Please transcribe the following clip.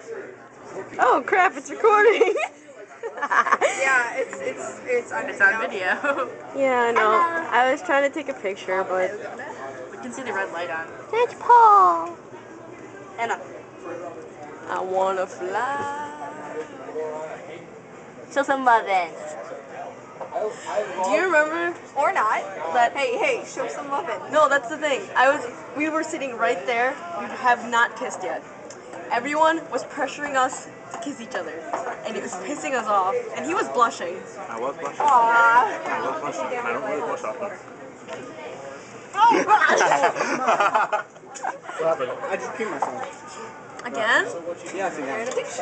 Oh crap! It's recording. Yeah, it's on video. Yeah, I know. I was trying to take a picture, but We can see the red light on. it's Paul. Anna. I wanna fly. Show some lovin'. Do you remember? Or not. That Hey, show some lovin'. No, that's the thing. We were sitting right there. We have not kissed yet. Everyone was pressuring us to kiss each other, and it was pissing us off. And he was blushing. I was blushing. Aww. I was blushing. I don't really blush often. Oh gosh! What happened? I just peed myself. Again? Yeah, I think